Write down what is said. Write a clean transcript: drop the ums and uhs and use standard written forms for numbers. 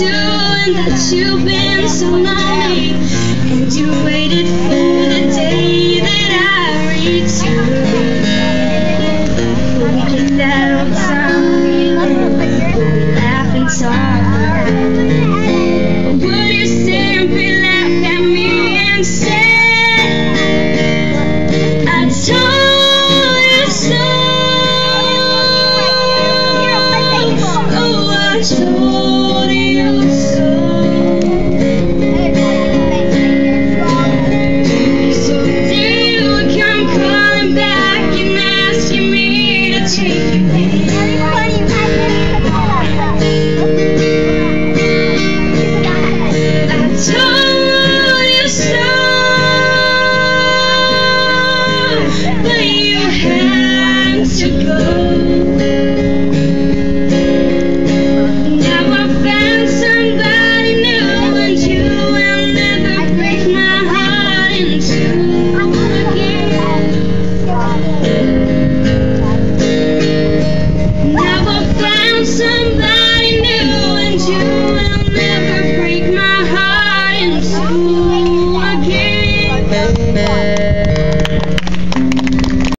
you and that you've been so lonely, and you waited for the day that I returned. But we get that old time feeling, we laugh and talk. Would you simply laugh at me and say, I told you so? Oh, I told you so. So there you come calling back and asking me to take you in. I told you so, but you had to go.